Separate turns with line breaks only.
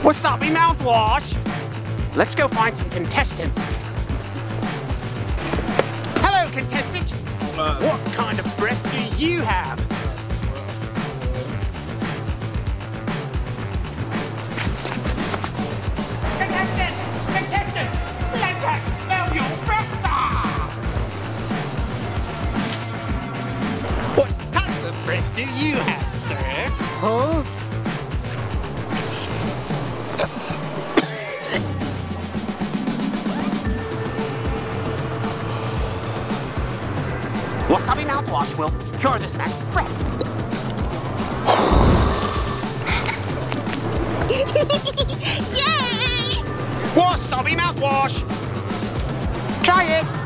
Wasabi Mouthwash! Let's go find some contestants. Hello, contestant. What kind of breath do you have? Contestant! Contestant! Let us smell your breath! What kind of breath do you have, sir? Huh? Wasabi Mouthwash will cure this man's breath.
Yay!
Wasabi Mouthwash! Try it!